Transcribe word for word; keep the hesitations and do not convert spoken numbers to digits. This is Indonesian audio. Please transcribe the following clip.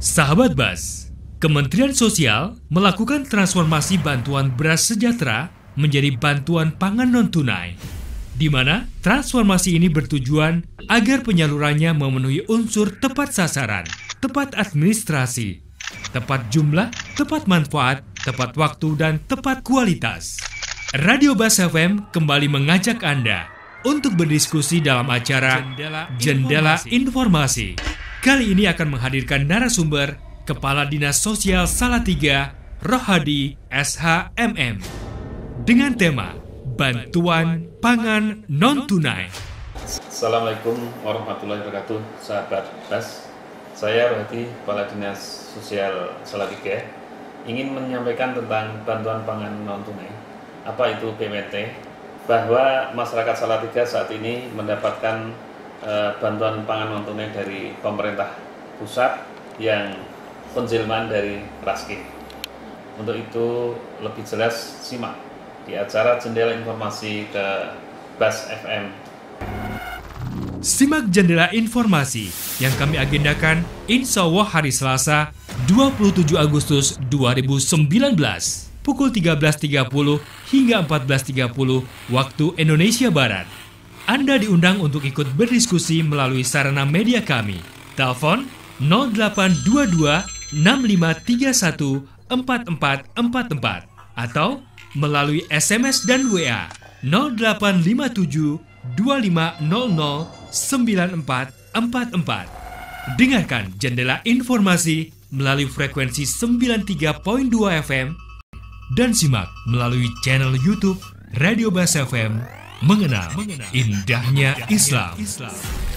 Sahabat Bas, Kementerian Sosial melakukan transformasi bantuan beras sejahtera menjadi bantuan pangan non-tunai, di mana transformasi ini bertujuan agar penyalurannya memenuhi unsur tepat sasaran, tepat administrasi, tepat jumlah, tepat manfaat, tepat waktu, dan tepat kualitas. Radio Bas F M kembali mengajak Anda untuk berdiskusi dalam acara Jendela, Jendela Informasi. Kali ini akan menghadirkan narasumber Kepala Dinas Sosial Salatiga, Rohadi S H M M, dengan tema Bantuan Pangan Non-Tunai. Assalamualaikum warahmatullahi wabarakatuh, sahabat Bas. Saya Rohadi, Kepala Dinas Sosial Salatiga, ingin menyampaikan tentang bantuan pangan non-tunai. Apa itu B P N T? Bahwa masyarakat Salatiga saat ini mendapatkan uh, bantuan pangan non-tunai dari pemerintah pusat yang penjelmaan dari Raskin. Untuk itu lebih jelas simak di acara Jendela Informasi ke Bas F M. Simak Jendela Informasi yang kami agendakan insya Allah hari Selasa dua puluh tujuh Agustus dua ribu sembilan belas pukul tiga belas tiga puluh hingga empat belas tiga puluh waktu Indonesia Barat. Anda diundang untuk ikut berdiskusi melalui sarana media kami. Telepon nol delapan dua dua enam lima tiga satu empat empat empat empat atau melalui S M S dan W A nol delapan lima tujuh dua lima nol nol sembilan empat empat empat. Dengarkan Jendela Informasi melalui frekuensi sembilan puluh tiga koma dua F M dan simak melalui channel YouTube Radio Bas F M. Mengenal indahnya Islam.